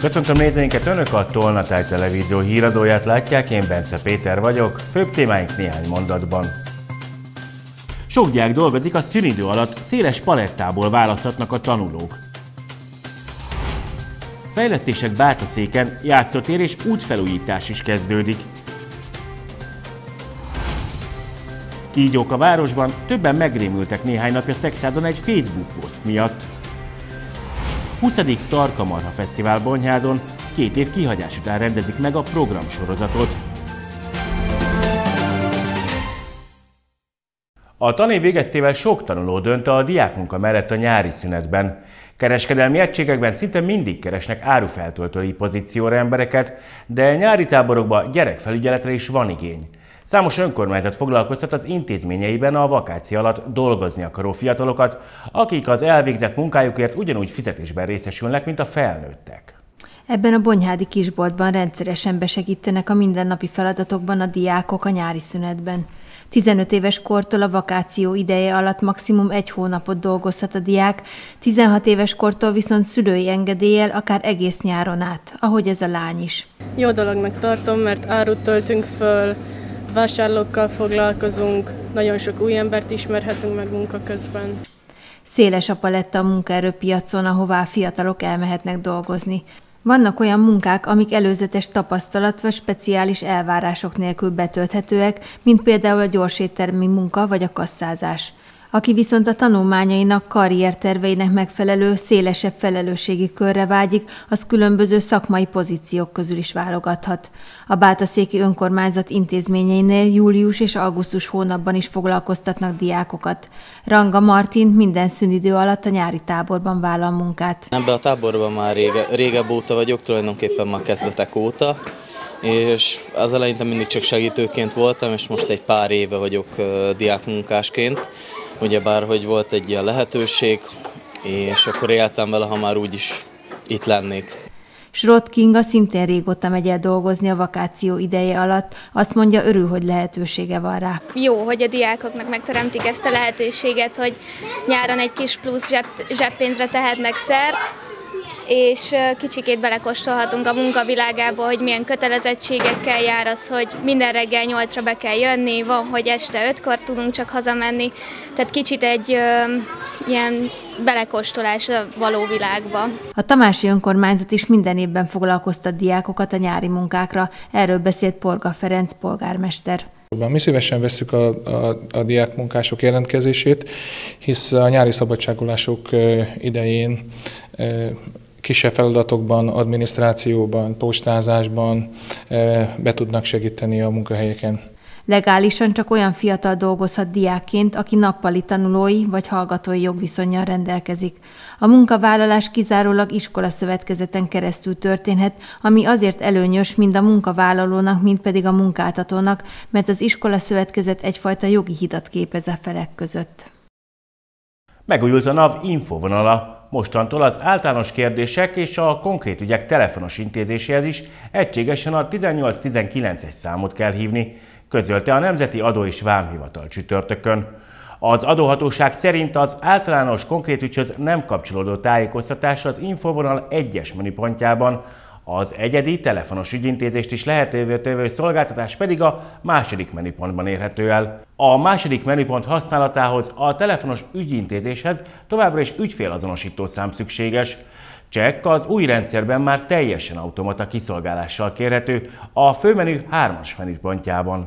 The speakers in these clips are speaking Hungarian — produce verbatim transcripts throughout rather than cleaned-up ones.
Köszöntöm nézőinket, Önök a Tolnatáj Televízió híradóját látják, én Bence Péter vagyok, főbb témáink néhány mondatban. Sok diák dolgozik, a szünidő alatt széles palettából választhatnak a tanulók. Fejlesztések Bátaszéken, játszótér és útfelújítás is kezdődik. Kígyók a városban, többen megrémültek néhány napja Szekszádon egy Facebook poszt miatt. huszadik Tarka-marha Fesztivál Bonyhádon, két év kihagyás után rendezik meg a programsorozatot. A tanév végeztével sok tanuló dönt a diákmunka mellett a nyári szünetben. Kereskedelmi egységekben szinte mindig keresnek árufeltöltői pozícióra embereket, de nyári táborokban gyerekfelügyeletre is van igény. Számos önkormányzat foglalkoztat az intézményeiben a vakáció alatt dolgozni akaró fiatalokat, akik az elvégzett munkájukért ugyanúgy fizetésben részesülnek, mint a felnőttek. Ebben a bonyhádi kisboltban rendszeresen besegítenek a mindennapi feladatokban a diákok a nyári szünetben. tizenöt éves kortól a vakáció ideje alatt maximum egy hónapot dolgozhat a diák, tizenhat éves kortól viszont szülői engedéllyel akár egész nyáron át, ahogy ez a lány is. Jó dolognak tartom, mert árut töltünk föl, vásárlókkal foglalkozunk, nagyon sok új embert ismerhetünk meg munka közben. Széles a paletta a munkaerőpiacon, ahová a fiatalok elmehetnek dolgozni. Vannak olyan munkák, amik előzetes tapasztalat vagy speciális elvárások nélkül betölthetőek, mint például a gyorséttermi munka vagy a kasszázás. Aki viszont a tanulmányainak, karrierterveinek megfelelő, szélesebb felelősségi körre vágyik, az különböző szakmai pozíciók közül is válogathat. A bátaszéki önkormányzat intézményeinél július és augusztus hónapban is foglalkoztatnak diákokat. Ranga Martin minden szünidő alatt a nyári táborban vállal munkát. Ebben a táborban már rége, régebb óta vagyok, tulajdonképpen már kezdetek óta, és az eleinte mindig csak segítőként voltam, és most egy pár éve vagyok diákmunkásként. Ugyebár, hogy volt egy ilyen lehetőség, és akkor éltem vele, ha már úgyis itt lennék. Srot Kinga szintén régóta megy el dolgozni a vakáció ideje alatt. Azt mondja, örül, hogy lehetősége van rá. Jó, hogy a diákoknak megteremtik ezt a lehetőséget, hogy nyáron egy kis plusz zseb, zseppénzre tehetnek szert, és kicsikét belekóstolhatunk a munkavilágába, hogy milyen kötelezettségekkel jár az, hogy minden reggel nyolcra be kell jönni, van, hogy este ötkor tudunk csak hazamenni. Tehát kicsit egy ö, ilyen belekóstolás a való világba. A tamási önkormányzat is minden évben foglalkoztat diákokat a nyári munkákra. Erről beszélt Porga Ferenc polgármester. Mi szívesen vesszük a, a, a diákmunkások jelentkezését, hisz a nyári szabadságolások idején kisebb feladatokban, adminisztrációban, postázásban be tudnak segíteni a munkahelyeken. Legálisan csak olyan fiatal dolgozhat diákként, aki nappali tanulói vagy hallgatói jogviszonnyal rendelkezik. A munkavállalás kizárólag iskolaszövetkezeten keresztül történhet, ami azért előnyös mind a munkavállalónak, mind pedig a munkáltatónak, mert az iskolaszövetkezet egyfajta jogi hidat képez a felek között. Megújult a NAV infovonala. Mostantól az általános kérdések és a konkrét ügyek telefonos intézéséhez is egységesen a tizennyolc tizenkilences számot kell hívni, közölte a Nemzeti Adó- és Vámhivatal csütörtökön. Az adóhatóság szerint az általános konkrét ügyhöz nem kapcsolódó tájékoztatás az infovonal egyes menüpontjában, az egyedi telefonos ügyintézést is lehetővé tevő szolgáltatás pedig a második menüpontban érhető el. A második menüpont használatához a telefonos ügyintézéshez továbbra is ügyfélazonosító szám szükséges. Csekk az új rendszerben már teljesen automata kiszolgálással kérhető a főmenü hármas menüpontjában.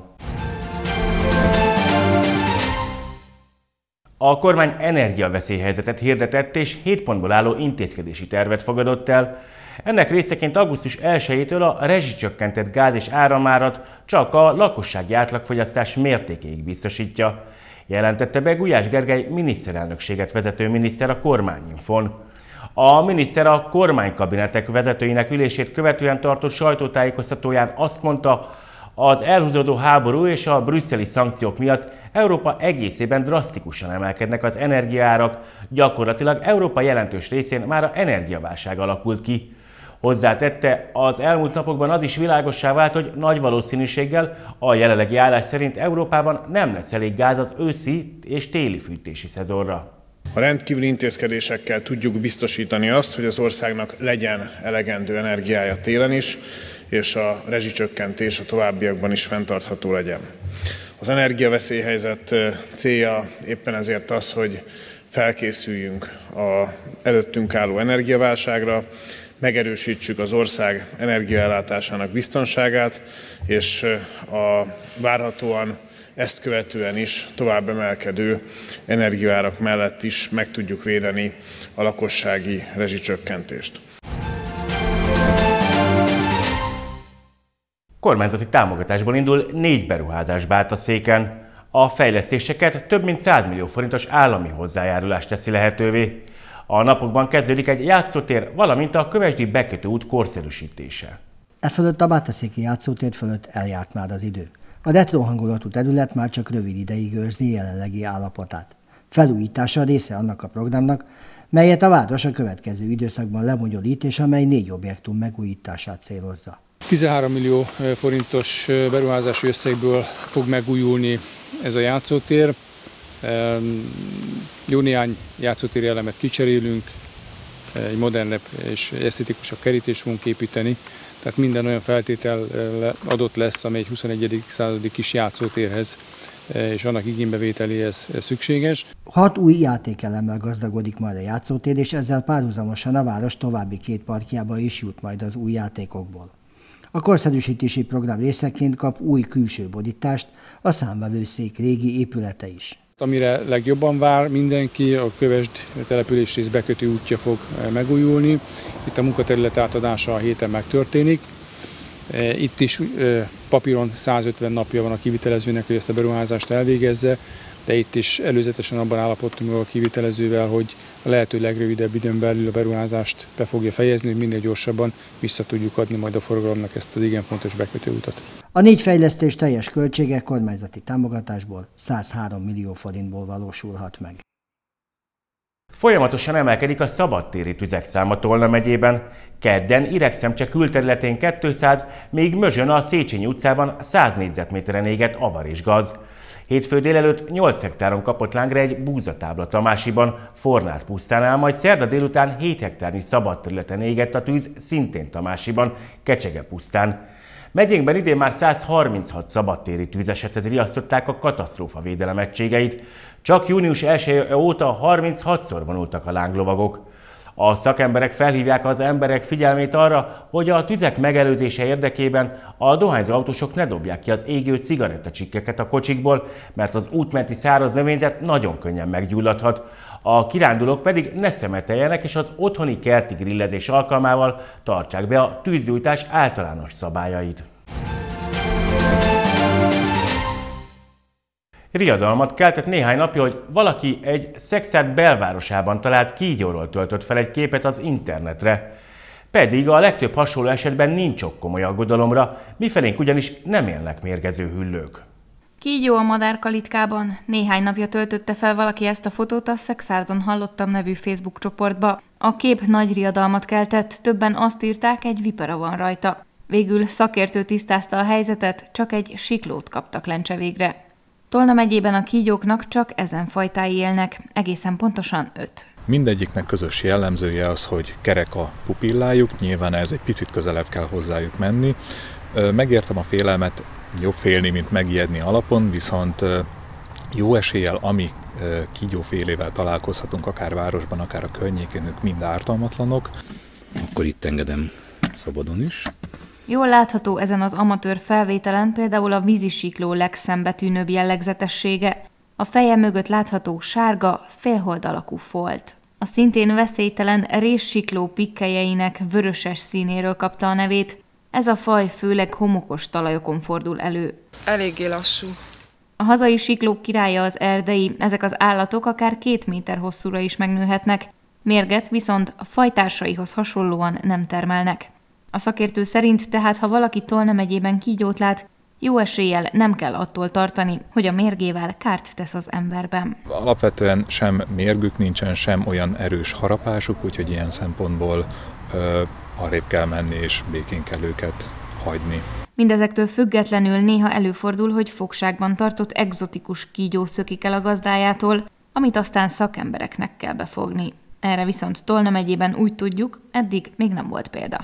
A kormány energiaveszélyhelyzetet hirdetett és hét pontból álló intézkedési tervet fogadott el. Ennek részeként augusztus elsejétől a rezsicsökkentett gáz és áramárat csak a lakossági átlagfogyasztás mértékéig biztosítja, jelentette be Gulyás Gergely miniszterelnökséget vezető miniszter a Kormányinfon. A miniszter a kormánykabinetek vezetőinek ülését követően tartott sajtótájékoztatóján azt mondta, az elhúzódó háború és a brüsszeli szankciók miatt Európa egészében drasztikusan emelkednek az energiaárak, gyakorlatilag Európa jelentős részén már a energiaválság alakult ki. Hozzátette, az elmúlt napokban az is világossá vált, hogy nagy valószínűséggel a jelenlegi állás szerint Európában nem lesz elég gáz az őszi és téli fűtési szezonra. A rendkívüli intézkedésekkel tudjuk biztosítani azt, hogy az országnak legyen elegendő energiája télen is, és a rezsicsökkentés a továbbiakban is fenntartható legyen. Az energiaveszélyhelyzet célja éppen ezért az, hogy felkészüljünk az előttünk álló energiaválságra, megerősítsük az ország energiaellátásának biztonságát, és a várhatóan ezt követően is tovább emelkedő energiaárak mellett is meg tudjuk védeni a lakossági rezsicsökkentést. Kormányzati támogatásból indul négy beruházás Bártaszéken. A fejlesztéseket több mint száz millió forintos állami hozzájárulás teszi lehetővé. A napokban kezdődik egy játszótér, valamint a Kövesdi bekötő út korszerűsítése. E fölött a bártaszéki játszótér fölött eljárt már az idő. A retro hangulatú terület már csak rövid ideig őrzi jelenlegi állapotát. Felújítása része annak a programnak, melyet a város a következő időszakban lebonyolít, és amely négy objektum megújítását célozza. tizenhárom millió forintos beruházási összegből fog megújulni ez a játszótér. Jó néhány játszótéri elemet kicserélünk, egy modernebb és esztetikusabb kerítést fogunk építeni, tehát minden olyan feltétel adott lesz, amely egy huszonegyedik századi kis játszótérhez és annak igénybevételéhez szükséges. Hat új játékelemmel gazdagodik majd a játszótér, és ezzel párhuzamosan a város további két parkjába is jut majd az új játékokból. A korszerűsítési program részeként kap új külső borítást a számvevőszék régi épülete is. Amire legjobban vár mindenki, a Kövesd településrész bekötő útja fog megújulni. Itt a munkaterület átadása a héten megtörténik. Itt is papíron százötven napja van a kivitelezőnek, hogy ezt a beruházást elvégezze, de itt is előzetesen abban állapodtunk meg a kivitelezővel, hogy a lehető legrövidebb időn belül a beruházást be fogja fejezni, hogy minél gyorsabban vissza tudjuk adni majd a forgalomnak ezt az igen fontos bekötőutat. A négy fejlesztés teljes költsége kormányzati támogatásból százhárom millió forintból valósulhat meg. Folyamatosan emelkedik a szabadtéri tüzek száma Tolna megyében. Kedden Iregszemcse külterületén kétszáz, míg Mözsön a Széchenyi utcában száz négyzetméteren égett avar és gaz. Hétfő délelőtt nyolc hektáron kapott lángra egy búzatábla Tamásiban, Fornár pusztánál, majd szerda délután hét hektárnyi szabad területen égett a tűz, szintén Tamásiban, Kecsege pusztán. Megyénkben idén már száz harminchat szabadtéri tűzesethez riasztották a katasztrófavédelem egységeit. Csak június elseje óta harminchatszor vonultak a lánglovagok. A szakemberek felhívják az emberek figyelmét arra, hogy a tüzek megelőzése érdekében a dohányzó autósok ne dobják ki az égő cigarettacsikkeket a kocsikból, mert az útmenti száraz növényzet nagyon könnyen meggyulladhat. A kirándulók pedig ne szemeteljenek, és az otthoni kerti grillezés alkalmával tartsák be a tűzgyújtás általános szabályait. Riadalmat keltett néhány napja, hogy valaki egy Szekszárd belvárosában talált kígyóról töltött fel egy képet az internetre. Pedig a legtöbb hasonló esetben nincs ok komoly aggodalomra, mifelénk ugyanis nem élnek mérgező hüllők. Kígyó a madárkalitkában. Néhány napja töltötte fel valaki ezt a fotót a Szekszárdon hallottam nevű Facebook csoportba. A kép nagy riadalmat keltett, többen azt írták, egy vipera van rajta. Végül szakértő tisztázta a helyzetet, csak egy siklót kaptak lencse végre. Tolna megyében a kígyóknak csak ezen fajtái élnek, egészen pontosan öt. Mindegyiknek közös jellemzője az, hogy kerek a pupillájuk, nyilván ez egy picit közelebb kell hozzájuk menni. Megértem a félelmet, jobb félni, mint megijedni alapon, viszont jó eséllyel, ami kígyófélével találkozhatunk, akár városban, akár a környékén, ők mind ártalmatlanok. Akkor itt engedem szabadon is. Jól látható ezen az amatőr felvételen például a vízisikló legszembetűnőbb jellegzetessége. A feje mögött látható sárga, félhold alakú folt. A szintén veszélytelen rézsikló pikkelyeinek vöröses színéről kapta a nevét. Ez a faj főleg homokos talajokon fordul elő. Eléggé lassú. A hazai siklók királya az erdei, ezek az állatok akár két méter hosszúra is megnőhetnek. Mérget viszont a fajtársaihoz hasonlóan nem termelnek. A szakértő szerint tehát, ha valaki Tolna megyében kígyót lát, jó eséllyel nem kell attól tartani, hogy a mérgével kárt tesz az emberben. Alapvetően sem mérgük nincsen, sem olyan erős harapásuk, úgyhogy ilyen szempontból ö, arrébb kell menni és békén kell őket hagyni. Mindezektől függetlenül néha előfordul, hogy fogságban tartott egzotikus kígyó szökik el a gazdájától. amit aztán szakembereknek kell befogni. Erre viszont Tolna megyében úgy tudjuk, eddig még nem volt példa.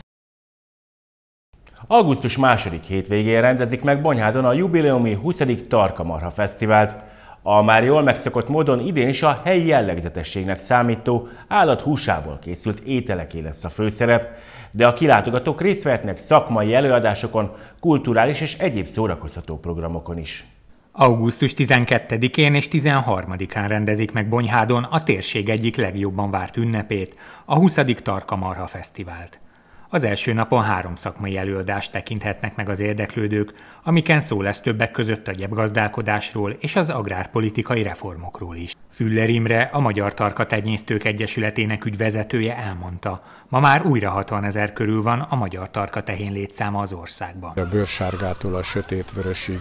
Augusztus második hétvégén rendezik meg Bonyhádon a jubileumi huszadik Tarka-marha fesztivált. A már jól megszokott módon idén is a helyi jellegzetességnek számító állat húsából készült ételeké lesz a főszerep, de a kilátogatók részt vehetnek szakmai előadásokon, kulturális és egyéb szórakoztató programokon is. augusztus tizenkettedikén és tizenharmadikán rendezik meg Bonyhádon a térség egyik legjobban várt ünnepét, a huszadik Tarka-marha fesztivált. Az első napon három szakmai előadást tekinthetnek meg az érdeklődők, amiken szó lesz többek között a gyepgazdálkodásról és az agrárpolitikai reformokról is. Füller Imre, a Magyar Tarkatenyésztők Egyesületének ügyvezetője elmondta, ma már újra hatvanezer körül van a magyar tarkatehén létszáma az országban. A bőrsárgától a sötétvörösig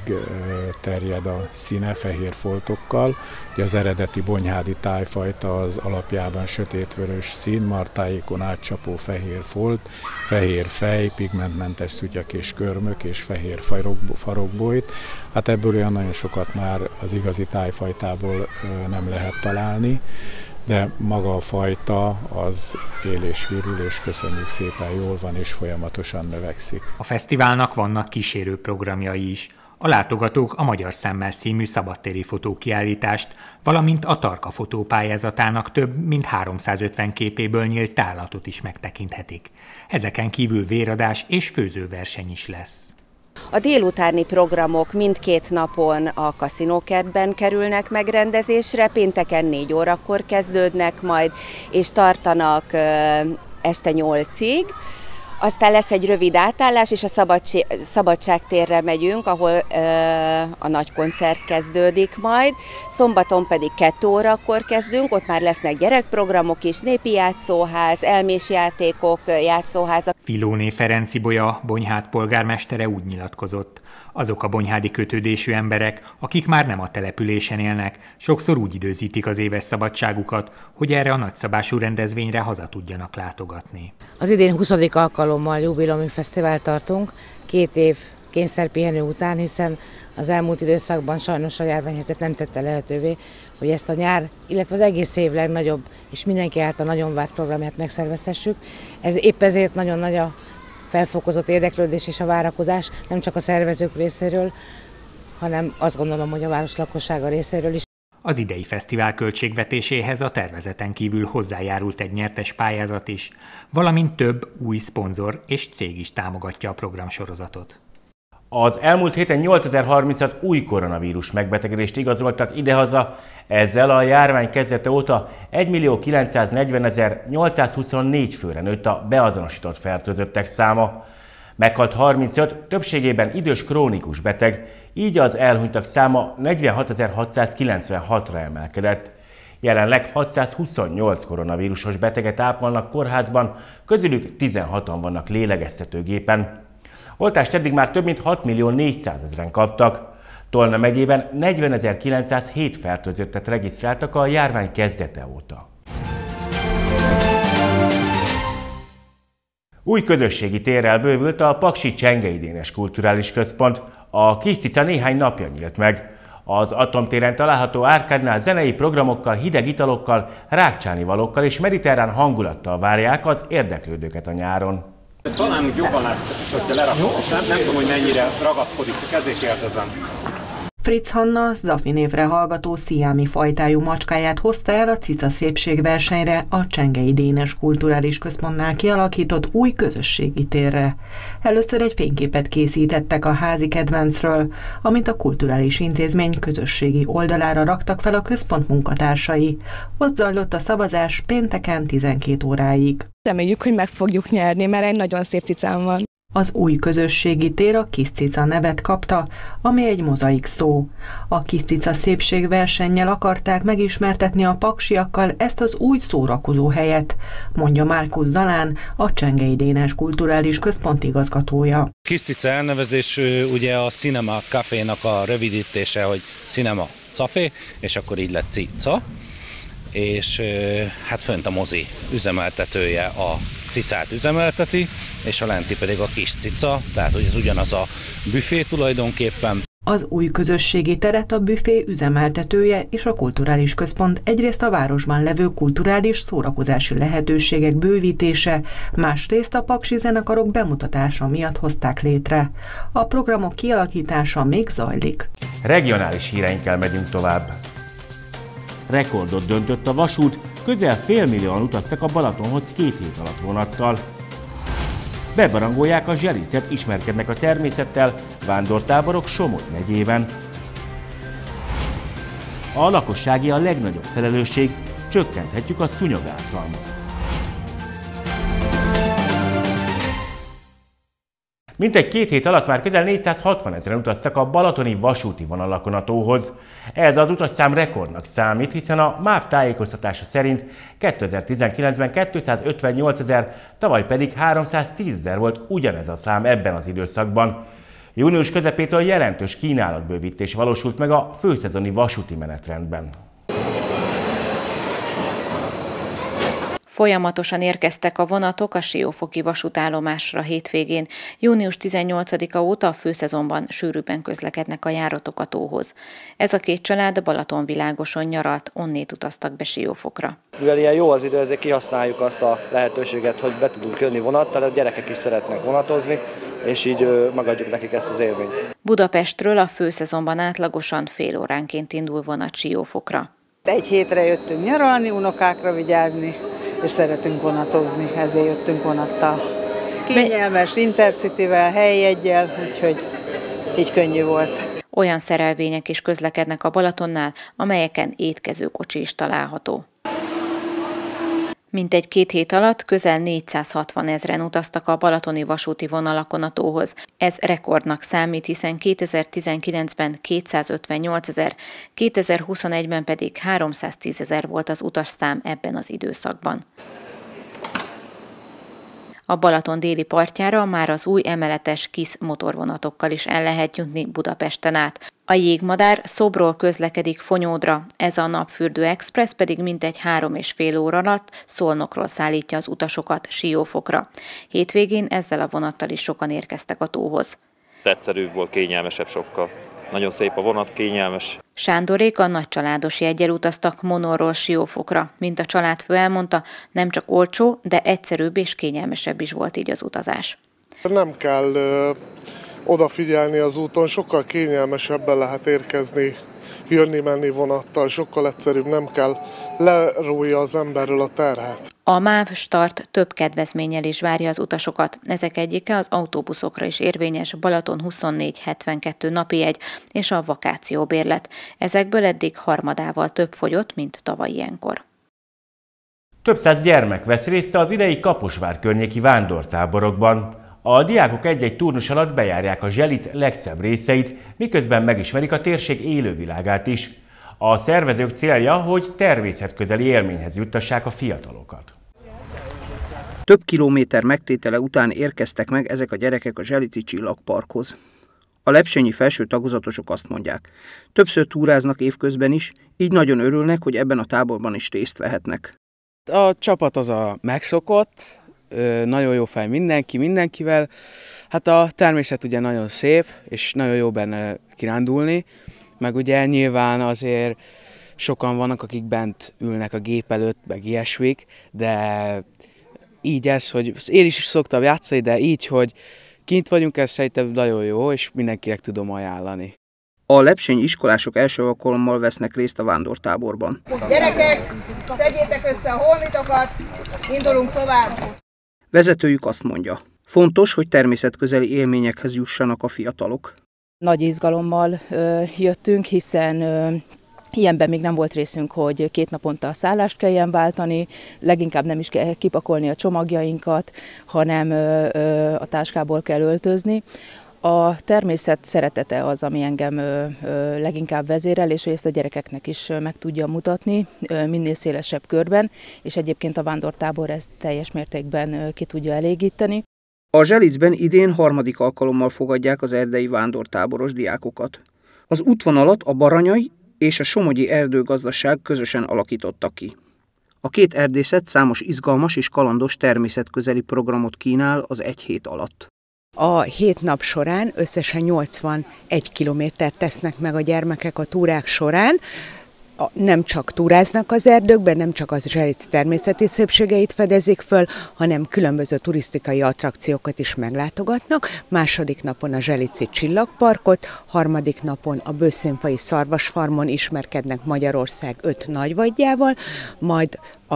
terjed a színe fehér foltokkal. Ugye az eredeti bonyhádi tájfajta az alapjában sötétvörös szín, martáikon átcsapó fehér folt, fehér fej, pigmentmentes szutyak és körmök és fehér farokbojt. Hát ebből olyan nagyon sokat már az igazi tájfajtából nem lehet találni, de maga a fajta az él és virul, és köszönjük szépen, jól van és folyamatosan növekszik. A fesztiválnak vannak kísérő programjai is. A látogatók a Magyar Szemmel című szabadtéri fotókiállítást, valamint a Tarka fotópályázatának több mint háromszázötven képéből nyílt tárlatot is megtekinthetik. Ezeken kívül véradás és főzőverseny is lesz. A délutáni programok mindkét napon a kaszinókertben kerülnek megrendezésre, pénteken négy órakor kezdődnek majd, és tartanak este nyolcig. Aztán lesz egy rövid átállás, és a szabadség, Szabadságtérre megyünk, ahol ö, a nagy koncert kezdődik majd. Szombaton pedig kettő órakor kezdünk, ott már lesznek gyerekprogramok is, népi játszóház, elmés játékok, játszóházak. Filóné Ferenc Ibolya, Bonyhád polgármestere úgy nyilatkozott. Azok a bonyhádi kötődésű emberek, akik már nem a településen élnek, sokszor úgy időzítik az éves szabadságukat, hogy erre a nagyszabású rendezvényre haza tudjanak látogatni. Az idén huszadik alkalommal jubileumi fesztivált tartunk, két év kényszerpihenő után, hiszen az elmúlt időszakban sajnos a járványhelyzet nem tette lehetővé, hogy ezt a nyár, illetve az egész év legnagyobb és mindenki által nagyon várt programját megszervezhessük. Ez épp ezért nagyon nagy a felfokozott érdeklődés és a várakozás, nem csak a szervezők részéről, hanem azt gondolom, hogy a város lakossága részéről is. Az idei fesztivál költségvetéséhez a tervezeten kívül hozzájárult egy nyertes pályázat is, valamint több új szponzor és cég is támogatja a programsorozatot. Az elmúlt héten nyolcezer-harminchat új koronavírus megbetegedést igazoltak idehaza, ezzel a járvány kezdete óta egymillió kilencszáznegyvenezer-nyolcszázhuszonnégy főre nőtt a beazonosított fertőzöttek száma. Meghalt harmincöt, többségében idős krónikus beteg, így az elhunytak száma negyvenhatezer-hatszázkilencvenhatra emelkedett. Jelenleg hatszázhuszonnyolc koronavírusos beteget ápolnak kórházban, közülük tizenhatan vannak lélegeztetőgépen. Oltást eddig már több mint hatmillió négyszázezren kaptak. Tolna megyében negyvenezer-kilencszázhét fertőzöttet regisztráltak a járvány kezdete óta. Új közösségi térrel bővült a Paksi Csengei Dénes Kulturális Központ. A kis cica néhány napja nyílt meg. Az Atomtéren található árkádnál zenei programokkal, hideg italokkal, rákcsánivalókkal és mediterrán hangulattal várják az érdeklődőket a nyáron. Talán úgy jobban látszik, hogyha lerakom, és nem, nem tudom, hogy mennyire ragaszkodik, csak ezért kérdezem. Fritz Hanna Zafi névre hallgató sziámi fajtájú macskáját hozta el a cica szépségversenyre a Csengei Dénes Kulturális Központnál kialakított új közösségi térre. Először egy fényképet készítettek a házi kedvencről, amit a kulturális intézmény közösségi oldalára raktak fel a központ munkatársai. Ott zajlott a szavazás pénteken tizenkét óráig. Reméljük, hogy meg fogjuk nyerni, mert egy nagyon szép cicám van. Az új közösségi tér a Kis Cica nevet kapta, ami egy mozaik szó. A Kis Cica szépségversennyel akarták megismertetni a paksiakkal ezt az új szórakozó helyet, mondja Márkusz Zalán, a Csengei Dénes Kulturális Központ igazgatója. Kis Cica elnevezés ugye a Cinema Café-nak a rövidítése, hogy Cinema Café, és akkor így lett Cica. És hát fönt a mozi üzemeltetője a cicát üzemelteti, és a lenti pedig a Kis Cica, tehát hogy ez ugyanaz a büfé tulajdonképpen. Az új közösségi teret a büfé üzemeltetője és a kulturális központ egyrészt a városban levő kulturális szórakozási lehetőségek bővítése, másrészt a paksi zenekarok bemutatása miatt hozták létre. A programok kialakítása még zajlik. Regionális híreinkkel megyünk tovább. Rekordot döntött a vasút, közel félmillióan utaztak a Balatonhoz két hét alatt vonattal. Bebarangolják a Zselicet, ismerkednek a természettel, vándortáborok Somogy megyében. A lakossági a legnagyobb felelősség, csökkenthetjük a szúnyogártalmat. Mintegy két hét alatt már közel négyszázhatvan ezeren utaztak a balatoni vasúti vonalakon a tóhoz. Ez az utasszám rekordnak számít, hiszen a MÁV tájékoztatása szerint kétezer-tizenkilencben kétszázötvennyolcezer, tavaly pedig háromszáztízezer volt ugyanez a szám ebben az időszakban. Június közepétől jelentős kínálatbővítés valósult meg a főszezoni vasúti menetrendben. Folyamatosan érkeztek a vonatok a siófoki vasútállomásra hétvégén. június tizennyolcadika óta a főszezonban sűrűbben közlekednek a járatok a tóhoz. Ez a két család Balatonvilágoson nyaralt, onnét utaztak be Siófokra. Mivel ilyen jó az idő, ezért kihasználjuk azt a lehetőséget, hogy be tudunk jönni vonattal, a gyerekek is szeretnek vonatozni, és így megadjuk nekik ezt az élményt. Budapestről a főszezonban átlagosan fél óránként indul vonat Siófokra. Egy hétre jöttünk nyaralni, unokákra vigyázni, és szeretünk vonatozni, ezért jöttünk vonattal. Kényelmes, Intercityvel, helyjeggyel, úgyhogy így könnyű volt. Olyan szerelvények is közlekednek a Balatonnál, amelyeken étkezőkocsi is található. Mintegy két hét alatt közel négyszázhatvan ezren utaztak a balatoni vasúti vonalakon a tóhoz. Ez rekordnak számít, hiszen kétezer-tizenkilencben kétszázötvennyolcezer, kétezer-huszonegyben pedig háromszáztízezer volt az utasszám ebben az időszakban. A Balaton déli partjára már az új emeletes KISZ motorvonatokkal is el lehet jutni Budapesten át. A Jégmadár Szobról közlekedik Fonyódra, ez a Napfürdő Express pedig mintegy három és fél óra alatt Szolnokról szállítja az utasokat Siófokra. Hétvégén ezzel a vonattal is sokan érkeztek a tóhoz. Egyszerűbb volt, kényelmesebb sokkal. Nagyon szép a vonat, kényelmes. Sándorék a nagycsaládos jeggyel utaztak Monorról Siófokra. Mint a családfő elmondta, nem csak olcsó, de egyszerűbb és kényelmesebb is volt így az utazás. Nem kell ö, odafigyelni az úton, sokkal kényelmesebben lehet érkezni, jönni-menni vonattal, sokkal egyszerűbb, nem kell lerója az emberről a terhet. A MÁV Start több kedvezménnyel is várja az utasokat. Ezek egyike az autóbuszokra is érvényes Balaton huszonnégy hetvenkettő napi jegy és a vakációbérlet. Ezekből eddig harmadával több fogyott, mint tavaly ilyenkor. Több száz gyermek vesz részt az idei Kaposvár környéki vándortáborokban. A diákok egy-egy turnus alatt bejárják a Zselic legszebb részeit, miközben megismerik a térség élővilágát is. A szervezők célja, hogy természetközeli élményhez juttassák a fiatalokat. Több kilométer megtétele után érkeztek meg ezek a gyerekek a Zselici Csillagparkhoz. A lepsényi felső tagozatosok azt mondják, többször túráznak évközben is, így nagyon örülnek, hogy ebben a táborban is részt vehetnek. A csapat az a megszokott, nagyon jó fej mindenki, mindenkivel. Hát a természet ugye nagyon szép, és nagyon jó benne kirándulni, meg ugye nyilván azért sokan vannak, akik bent ülnek a gép előtt, meg ilyesmik, de így ez, hogy én is szoktam játszani, de így, hogy kint vagyunk, ez szerintem nagyon jó, és mindenkinek tudom ajánlani. A lepsényi iskolások első alkalommal vesznek részt a vándortáborban. Gyerekek, szedjétek össze a holmitokat, indulunk tovább! Vezetőjük azt mondja, fontos, hogy természetközeli élményekhez jussanak a fiatalok. Nagy izgalommal ö, jöttünk, hiszen ö, ilyenben még nem volt részünk, hogy két naponta a szállást kelljen váltani, leginkább nem is kell kipakolni a csomagjainkat, hanem ö, ö, a táskából kell öltözni. A természet szeretete az, ami engem ö, ö, leginkább vezérel, és hogy ezt a gyerekeknek is meg tudja mutatni ö, minél szélesebb körben, és egyébként a vándortábor ezt teljes mértékben ö, ki tudja elégíteni. A Zselicben idén harmadik alkalommal fogadják az erdei vándortáboros diákokat. Az útvonalat a Baranyai és a Somogyi Erdőgazdaság közösen alakította ki. A két erdészet számos izgalmas és kalandos természetközeli programot kínál az egy hét alatt. A hét nap során összesen nyolcvanegy kilométert tesznek meg a gyermekek a túrák során. Nem csak túráznak az erdőkben, nem csak az Zselic természeti szépségeit fedezik föl, hanem különböző turisztikai attrakciókat is meglátogatnak. Második napon a Zselici Csillagparkot, harmadik napon a Bőszénfai Szarvasfarmon ismerkednek Magyarország öt nagyvadjával, majd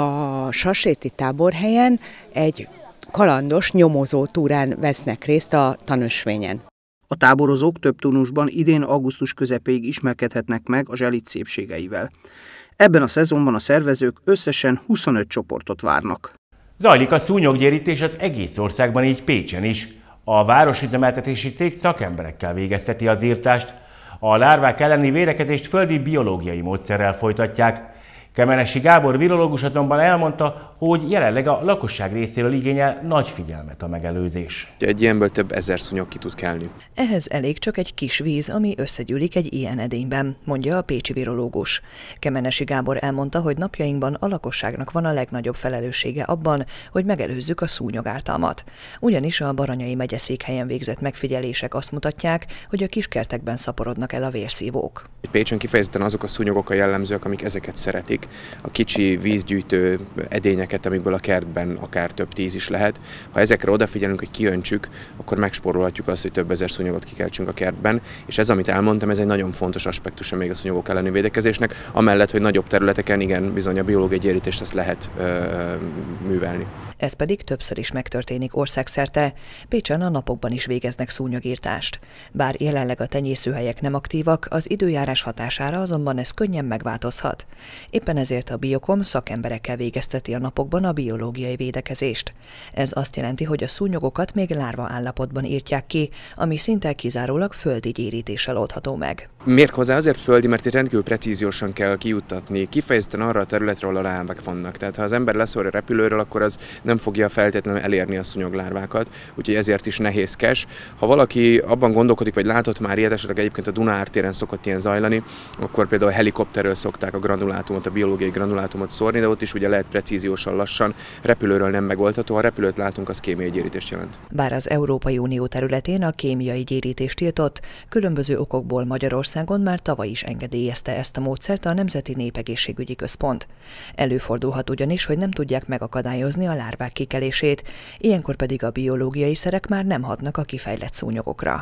a Sasséti táborhelyen egy kalandos, nyomozó túrán vesznek részt a tanösvényen. A táborozók több turnusban idén augusztus közepéig ismerkedhetnek meg a Zselic szépségeivel. Ebben a szezonban a szervezők összesen huszonöt csoportot várnak. Zajlik a szúnyoggyérítés az egész országban, így Pécsen is. A városüzemeltetési cég szakemberekkel végezteti az írtást. A lárvák elleni védekezést földi biológiai módszerrel folytatják. Kemenesi Gábor virológus azonban elmondta, hogy jelenleg a lakosság részéről igényel nagy figyelmet a megelőzés. Egy ilyenből több ezer szúnyog ki tud kelni. Ehhez elég csak egy kis víz, ami összegyűlik egy ilyen edényben, mondja a pécsi virológus. Kemenesi Gábor elmondta, hogy napjainkban a lakosságnak van a legnagyobb felelőssége abban, hogy megelőzzük a szúnyogártalmat. Ugyanis a Baranyai megyeszékhelyen végzett megfigyelések azt mutatják, hogy a kiskertekben szaporodnak el a vérszívók. Pécsen kifejezetten azok a szúnyogok a jellemzők, amik ezeket szeretik. A kicsi vízgyűjtő edényeket, amikből a kertben akár több tíz is lehet. Ha ezekre odafigyelünk, hogy kiöntsük, akkor megspórolhatjuk azt, hogy több ezer szúnyogot kikeltsünk a kertben, és ez, amit elmondtam, ez egy nagyon fontos aspektusa még a szúnyogok elleni védekezésnek, amellett, hogy nagyobb területeken igen, bizony a biológiai gyérítést azt lehet ö, művelni. Ez pedig többször is megtörténik országszerte. Pécsen a napokban is végeznek szúnyogírtást. Bár jelenleg a tenyészőhelyek nem aktívak, az időjárás hatására azonban ez könnyen megváltozhat. Éppen ezért a Biokom szakemberekkel végezteti a napokban a biológiai védekezést. Ez azt jelenti, hogy a szúnyogokat még lárva állapotban írtják ki, ami szinte kizárólag földi gyérítéssel oldható meg. Méghozzá azért földi, mert itt rendkívül precíziósan kell kijuttatni, kifejezetten arra a területre, ahol a lárvák vannak. Tehát ha az ember leszól a repülőről, akkor az nem fogja feltétlenül elérni a szúnyoglárvákat, úgyhogy ezért is nehézkes. Ha valaki abban gondolkodik, vagy látott már ilyet, esetleg egyébként a Duna ártéren szokott ilyen zajlani, akkor például a helikopterről szokták a granulátumot, a biológiai granulátumot szórni, de ott is ugye lehet precíziósan lassan, repülőről nem megoldható, ha repülőt látunk, az kémiai gyérítést jelent. Bár az Európai Unió területén a kémiai gyérítést tiltott, különböző okokból Magyarországon már tavaly is engedélyezte ezt a módszert a Nemzeti Népegészségügyi Központ. Előfordulhat ugyanis, hogy nem tudják megakadályozni a lárvák kikelését, ilyenkor pedig a biológiai szerek már nem hatnak a kifejlett szúnyogokra.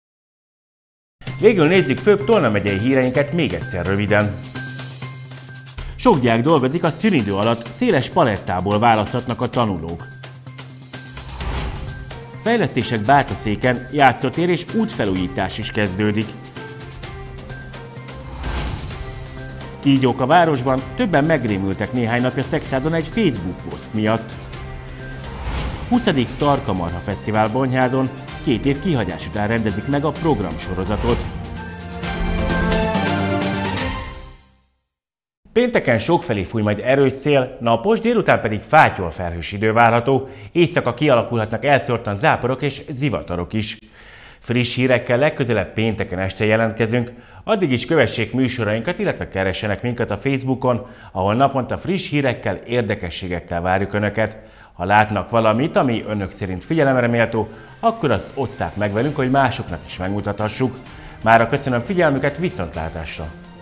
Végül nézzük főbb Tolna megyei híreinket még egyszer röviden. Sok diák dolgozik, a szünidő alatt széles palettából választhatnak a tanulók. Fejlesztések Bátaszéken, játszótér és útfelújítás is kezdődik. Kígyók a városban, többen megrémültek néhány napja Szexádon egy Facebook poszt miatt. huszadik Tarkamarha Fesztivál Bonyhádon, két év kihagyás után rendezik meg a programsorozatot. Pénteken sokfelé fúj majd erős szél, napos, délután pedig fátyol felhős idő várható, éjszaka kialakulhatnak elszórtan záporok és zivatarok is. Friss hírekkel legközelebb pénteken este jelentkezünk, addig is kövessék műsorainkat, illetve keressenek minket a Facebookon, ahol naponta friss hírekkel, érdekességekkel várjuk Önöket. Ha látnak valamit, ami Önök szerint figyelemre méltó, akkor azt osszák meg velünk, hogy másoknak is megmutathassuk. Mára köszönöm figyelmüket, viszontlátásra!